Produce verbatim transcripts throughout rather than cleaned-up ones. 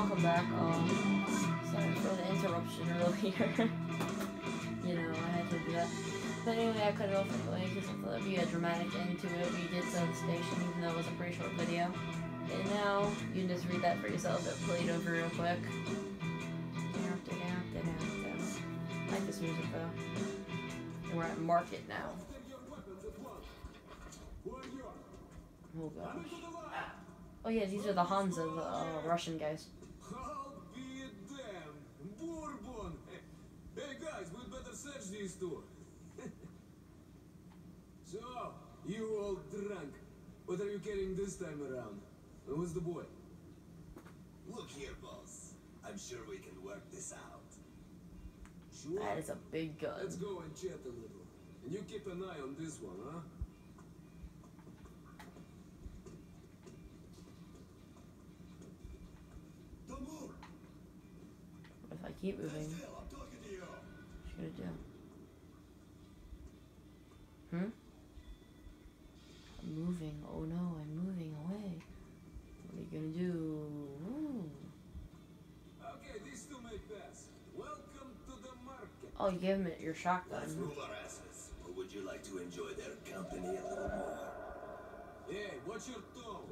welcome back. Um, sorry for the interruption earlier. You know, I had to do that. But anyway, I cut it off anyway because I thought it'd be a dramatic end to it. We did sell the station, even though it was a pretty short video. And now, you can just read that for yourself. It played over real quick. I like this music though. We're at market now. Oh gosh. Oh yeah, these are the Hansa, the uh, Russian guys. I'll be damned. Bourbon. Hey guys, we'd better search these two. So, you all drunk. What are you carrying this time around? And who's the boy? Look here, boss. I'm sure we can work this out. Sure. That is a big gun. Let's go and chat a little. And you keep an eye on this one, huh? Don't move. If I keep moving, Stay still, I'm talking to you. what should I do? Hmm? I'm moving. Oh no, I'm moving away. What are you gonna do? Ooh. Okay, these two may pass. Welcome to the market. Oh, you gave him your Let's shotgun. rule our asses. Or would you like to enjoy their company a little more? Hey, watch your tone.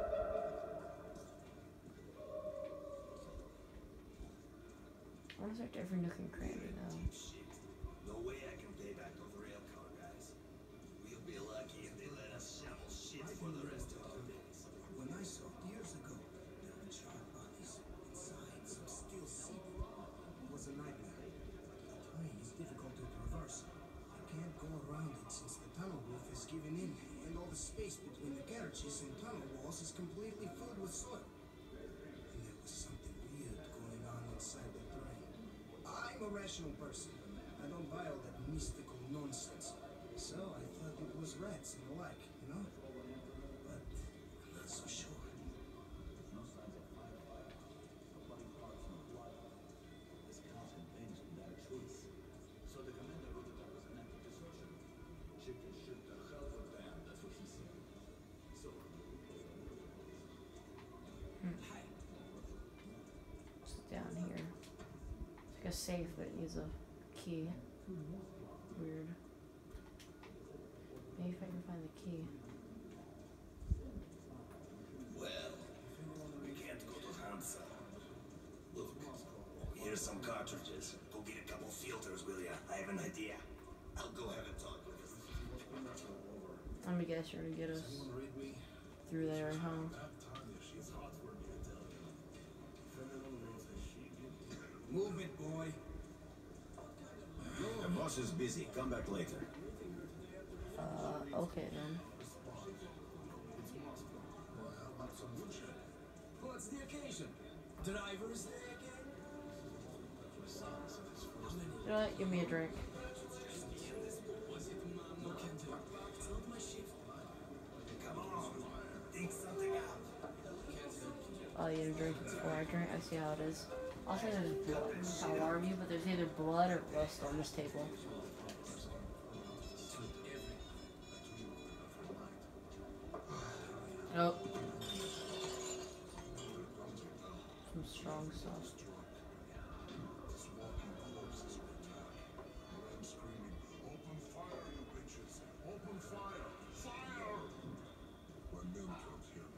I want to search every nook and cranny though. Deep shit. No way I can pay back those railcar guys. We'll be lucky if they let us shovel shit for the rest of our days. When I saw years ago, there were charred bodies inside some steel seeping. It was a nightmare. The terrain is difficult to traverse. You can't go around it since the tunnel roof is giving in, and all the space between the garages and tunnel walls is completely filled with soil. And there was something weird going on inside the terrain. I'm a rational person. I don't buy all that mystical nonsense. So I thought it was rats and the like, you know? But I'm not so sure. So the commander wrote that I was an act of desertion. Chicken shoot the hell with them, that's what he said. So, It's down here. It's like a safe, but it needs a key. Weird. Maybe if I can find the key. well, we can't go to Hansa. Look, here's some cartridges. Go get a couple filters, will ya? I have an idea. I'll go have a talk with him. I'm gonna guess you're gonna get us Someone read me. through there, huh? Move it, boy. The boss is busy. Come back later. Uh, okay then. What's the occasion? Drivers day again? You know what? Give me a drink. Come on. Think something out. Oh, you didn't drink it before I drink? I see how it is. I'll say there's blood. I'll alarm you, but there's either blood or rust on this table. Oh. Some strong stuff. Open fire, you bitches! Open fire! Fire! My men comes here.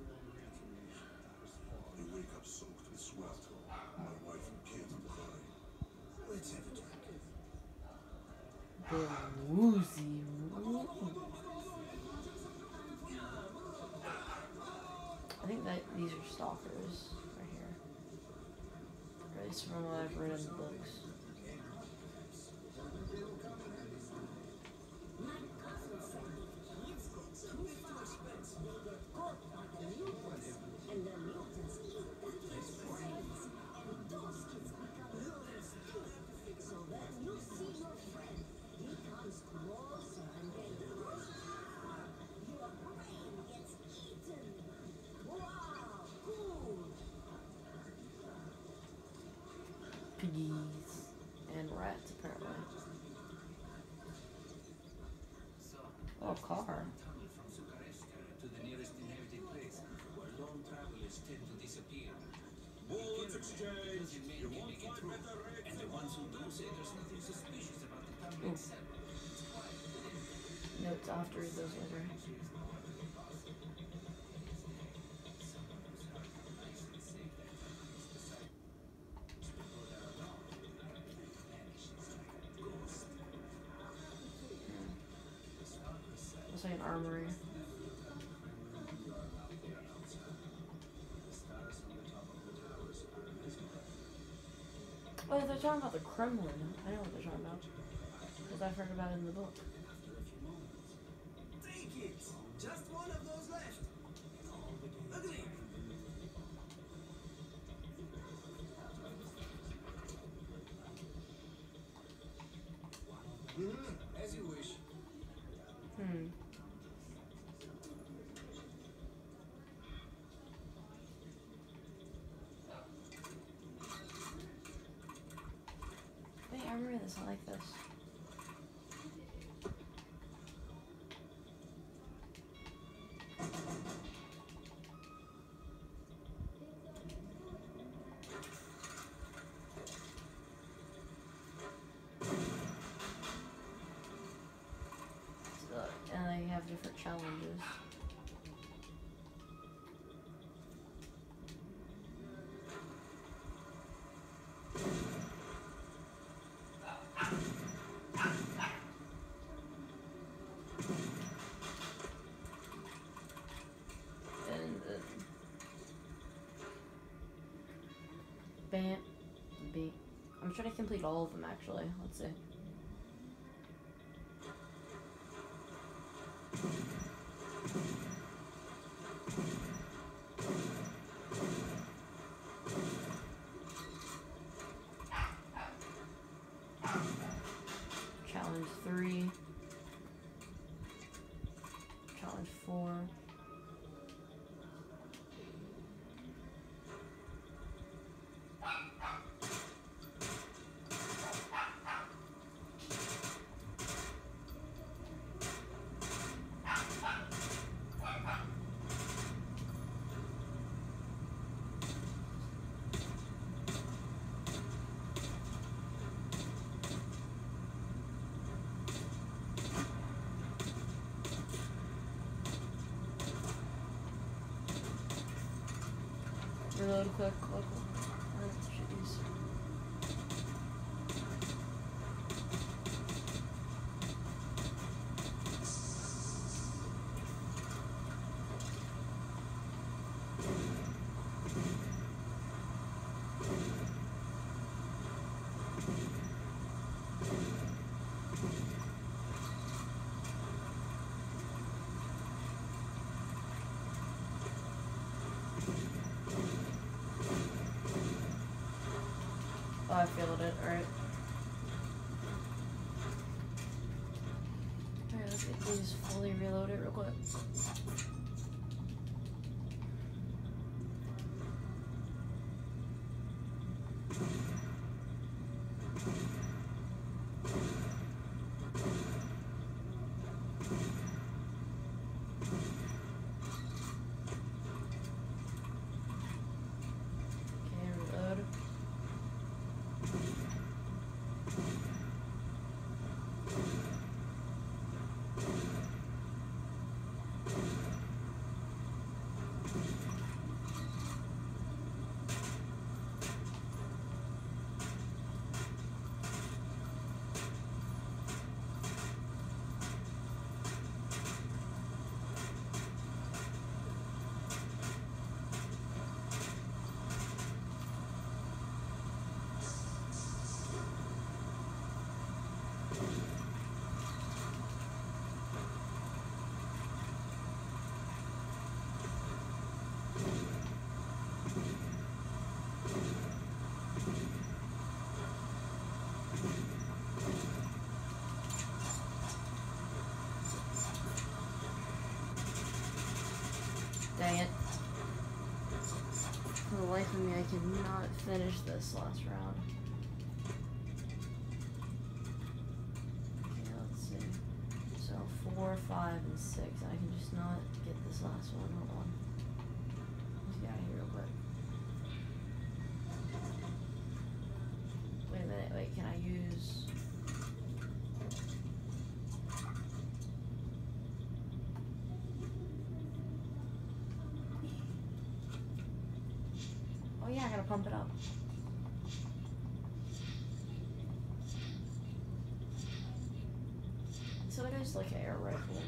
They wake up soaked in sweat. My wife and kids are crying. Let's have a drink. The woozy. I think that these are stalkers right here. Or at least from what I've read in the books. Piggies. exchange. You may You be won't making find proof. better rates And the than ones who mine. do say there's nothing suspicious about the Ooh. tumbling seven. It's quiet within. Notes, I'll have to read those later. Looks like an armory. Oh, they're talking about the Kremlin. I know what they're talking about. Because I've heard about it in the book. Take it! Just one of those left. Ugly. Mm-hmm. As you wish. Hmm. Wait, I remember this. I like this. So, and they have different challenges. And uh, bam, B. I'm trying to complete all of them actually. Let's see. Challenge three. Challenge four. Reload quick, quick, quick. Oh, jeez. Oh, I failed it. Alright. Alright, let's get these fully reloaded real quick. Okay, reload. Dang it. For the life of me, I cannot finish this last round. Okay, let's see. So four, five, and six. And I can just not get this last one. Hold on. Let's get out of here real quick. Oh yeah, I gotta pump it up. So it is like an air rifle.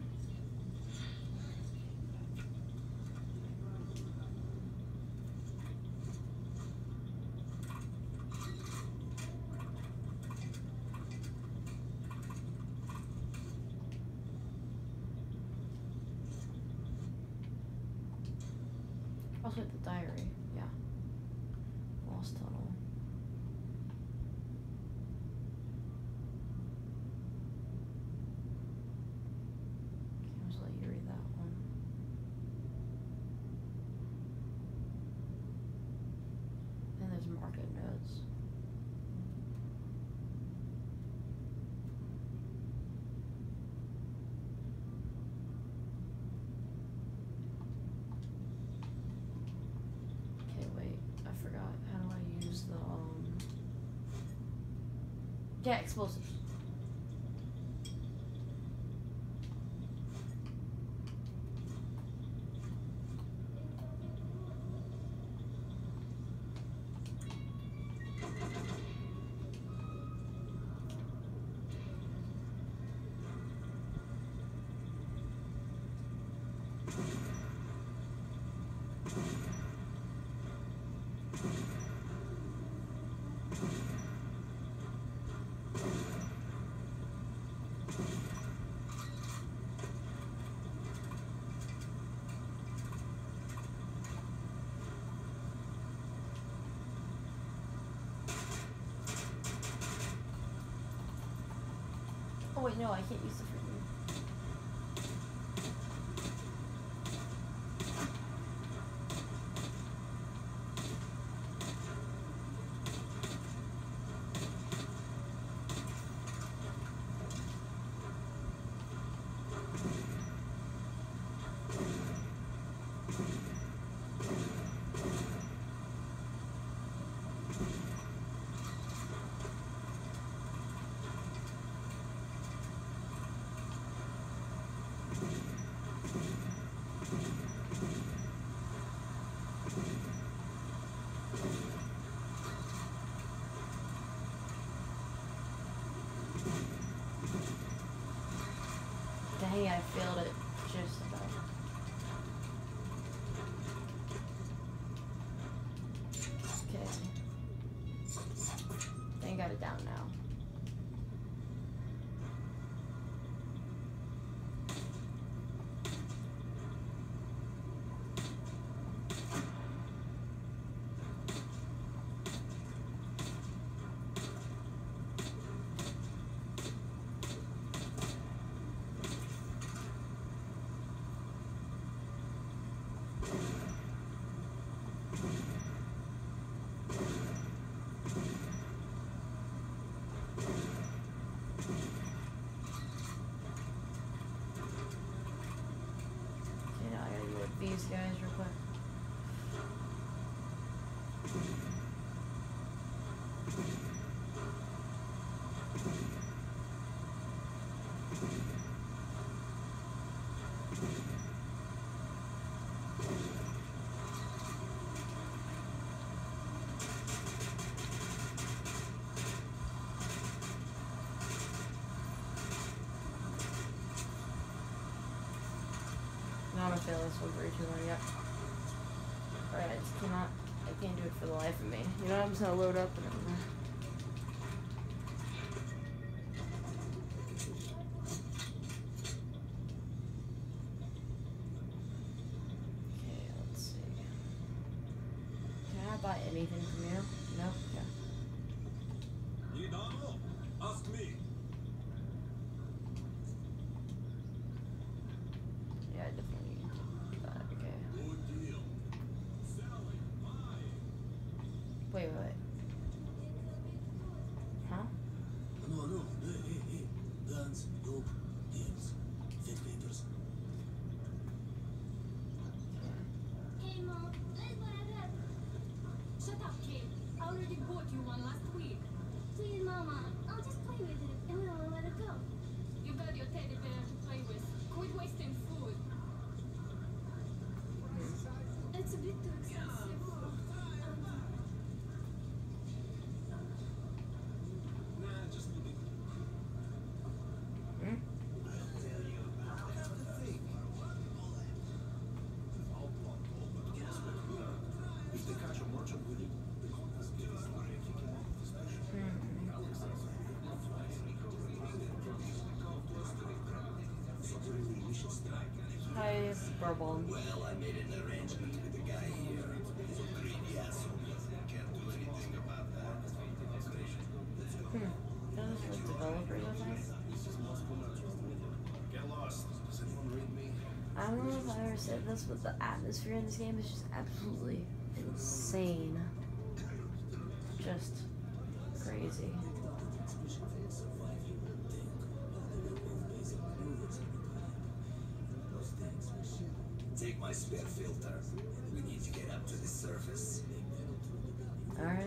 Also the diary, yeah. Lost Tunnel. I'll just let you read that one. And there's market notes. Okay, wait, I forgot. How do I use the, um... yeah, explosives. Oh wait, no, I can't use the freaking... Dang, I failed it just about. Okay. They got it down now. These guys real quick. I'm gonna fail this one very too long yet. Alright, I just cannot, I can't do it for the life of me. You know, I'm just gonna load up and I'm gonna... Okay, let's see. Can I buy anything from you? No? Yeah. Need ammo? Ask me. Yeah, I definitely need that. Okay. Good deal. Selling, buying. Wait, wait, wait. Huh? No, no, hey, hey, hey. Guns, dope, deals, fake papers. Hey, Mom, let's buy that. Shut up, kid. I already bought you one last week. Please, Mama, I'll just play with it and then I'll let it go. You got your teddy bear to play with. Quit wasting food. It's a bit too expensive. Um, it's Bourbon. Well, I made an arrangement with the guy here. He's a greedy asshole. Can't do anything about that. Hmm. Those are developers, I think. Get lost. Does anyone read me? I don't know if I ever said this, but the atmosphere in this game is just absolutely insane. Just crazy. Take my spare filter. We need to get up to the surface. Alright.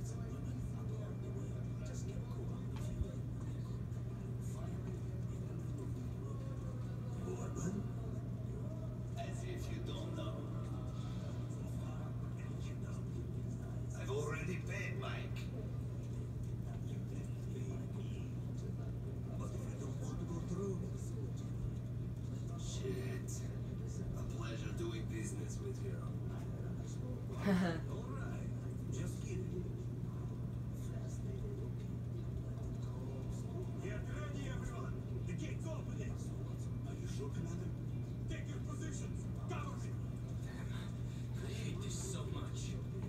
Bourbon? As if you don't know. I've already paid, Mike. But if you don't want to go through, shit. A pleasure doing business with you. Alright, just kidding. Get ready, everyone! The gate's opening! Are you sure, Commander? Take your positions! Cover me! I hate this so much.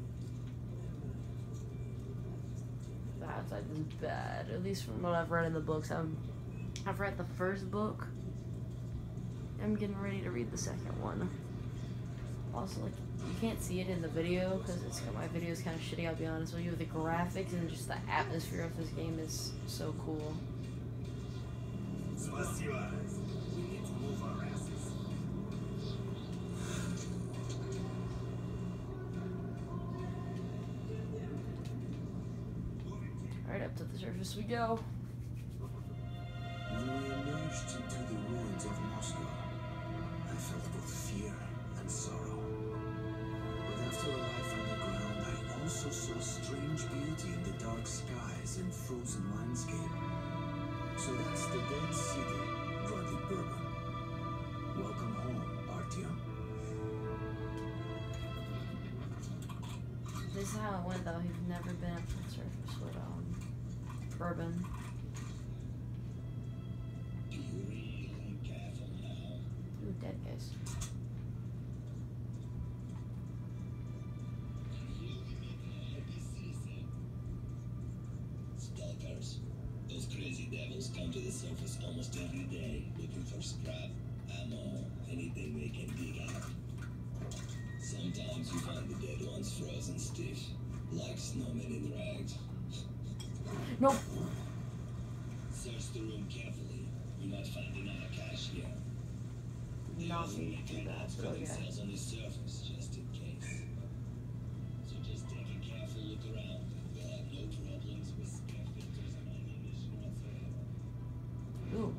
The outside is bad, at least from what I've read in the books. I'm, I've read the first book. I'm getting ready to read the second one. Also, like, you can't see it in the video because it's my video is kind of shitty. I'll be honest with you. The graphics and just the atmosphere of this game is so cool. Spasiba. We need to move our asses. Alright, up to the surface we go. When we emerged into the ruins of Moscow, I felt both fear and sorrow. But after a life underground, I also saw strange beauty in the dark skies and frozen landscape. So that's the dead city, grunted Bourbon. Welcome home, Artyom. This is how it went though. He's never been up to the surface with um Bourbon. Ooh, dead guys. Stalkers. Those crazy devils come to the surface almost every day, looking for scrap, ammo, anything they can dig out. Sometimes you find the dead ones frozen stiff, like snowmen in rags. Nope. Search the room carefully. You might find another cache here. They Not often me make do that, hideouts for but yeah. themselves on the surface, just in case. So just take a careful look around. You'll have no problems with spare filters and ammunition whatsoever. Ooh.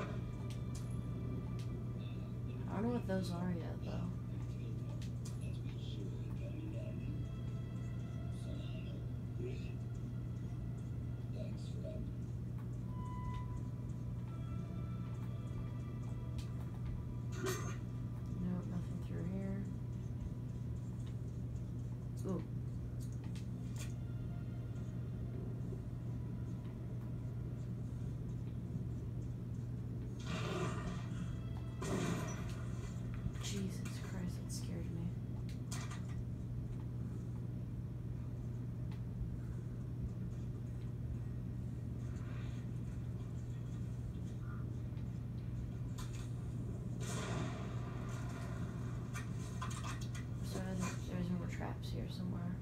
I don't know what those are yet though. That will surely come in handy. Some ammo. Really? Thanks, friend. Nope, nothing through here. Ooh. Jesus Christ, that scared me. So I think there's more traps here somewhere.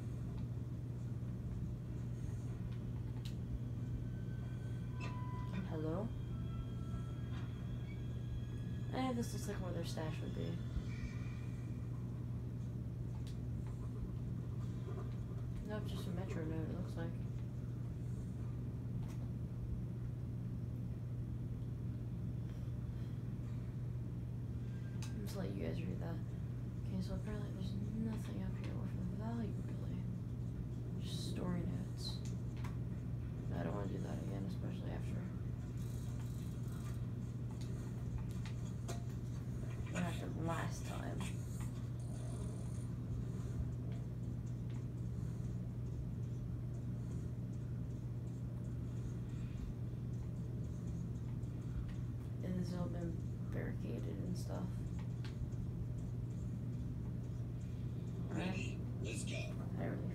Hello? Eh, this looks like where their stash would be. Nope, just a metro node, it looks like. I'm just let you guys read that. Okay, so apparently there's nothing up here worth of value, really. Just story notes. I don't want to do that again, especially after. What happened last time? It has all been barricaded and stuff.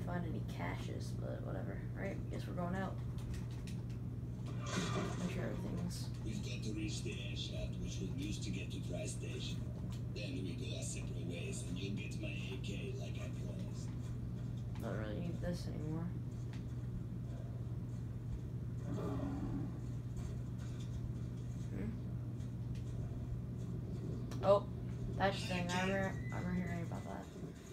find any caches, but whatever. Right? Guess we're going out. Make sure everything's. We've got to reach the air shaft, which we'll use to get to Tri Station. Then we go our separate ways, and you'll get my A K like I promised. Don't really need this anymore. Hmm? Oh, that's the thing. I remember, I remember hearing about that.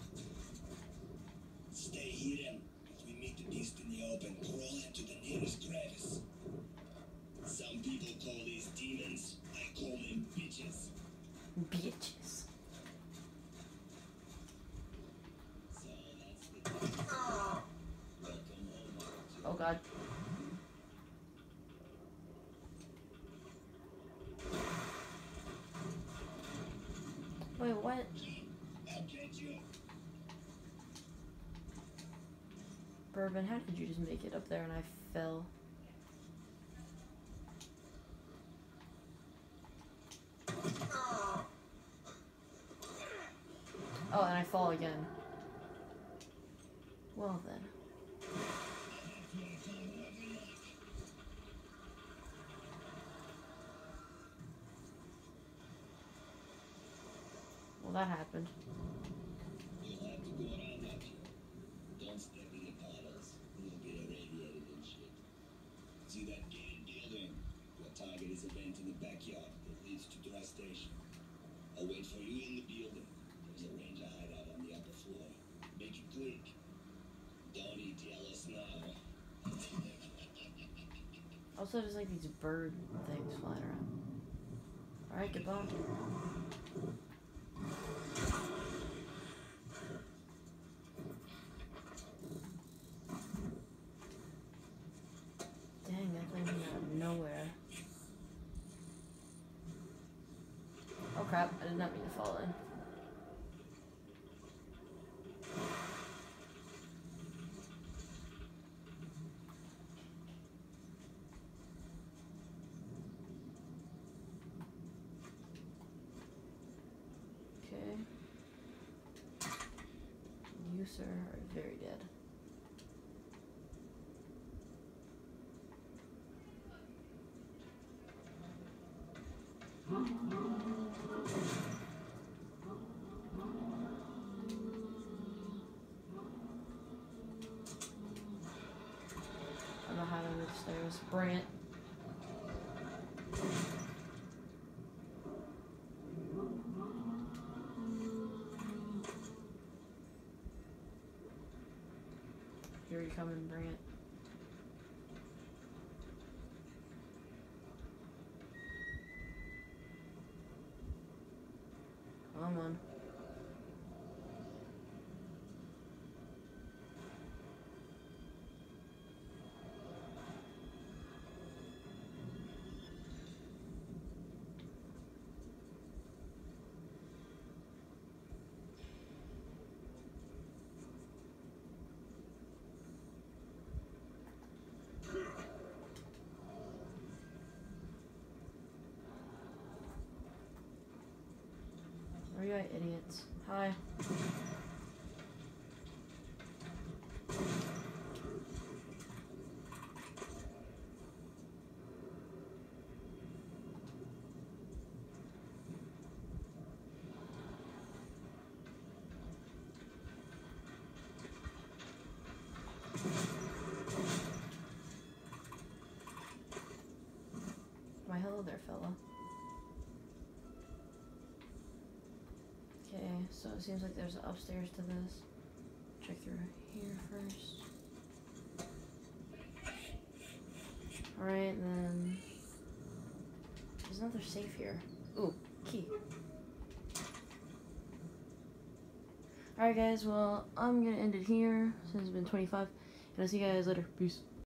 Stay hidden. If we meet the beast in the open, crawl into the nearest crevice. Some people call these demons. I call them bitches. Bitches. So that's the Welcome home, Arthur. Oh God. Wait, what? I'll get you. Bourbon, how did you just make it up there and I fell? Oh, and I fall again. Well then. Well, that happened. You'll have to go around up here. Don't step in the puddles. You'll get irradiated and shit. See that gated building? Your target is a vent in the backyard that leads to Tri Station. I'll wait for you in the building. There's a ranger hideout on the upper floor. Make it quick. Don't eat yellow snow. Also, there's like these bird things flying around. Alright, goodbye. Dang, that thing came out of nowhere. Oh crap, I did not mean to fall in. Okay. You, sir, are very dead. I don't know how to go upstairs. Bring it. Here you come and bring it. Come on. Where are you at, idiots? Hi. Why, hello there, fella. Okay, so it seems like there's an upstairs to this. Check through here first. Alright, then there's another safe here. Ooh, key. Alright guys, well, I'm gonna end it here since it's been twenty-five, and I'll see you guys later. Peace.